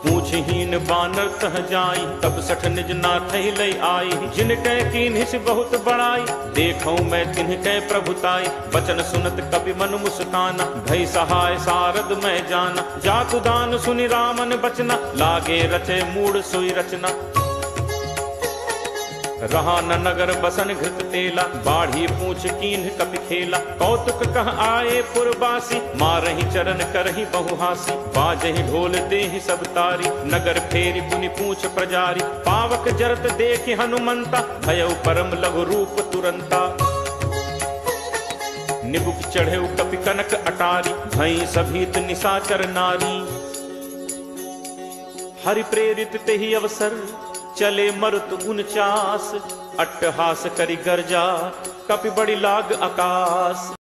पूछहीन बानर तह जाई, तब सठ निज नाथ लई आई। जिनकै कीन्हिस बहुत बड़ाई, देखऊं मैं तिनकै प्रभुताई। बचन सुनत कपि मन मुस्काना, भई सहाय सारद मैं जाना। जातु दान सुनि रामन बचना, लागे रचे मूढ़ सोई रचना। रहा न नगर बसन घृत तेला, बाढ़ी पूछ कीन्ह कपि खेला। कौतुक कह आए पुरवासी, मारहि चरण करहि बहुहासी। बाजहि ढोल देहि सब तारी, नगर फेरी पुनि पूछ प्रजारी। पावक जरत देखि हनुमंता, भयउ परम लघु रूप तुरंता। निबुक चढ़ेउ कपि कनक अटारी, भई सभीत निशाचर नारी। हरि प्रेरित तेहि अवसर, चले मरुत 49। अट्टहास करि गर्जा, कपि बड़ी लाग आकाश।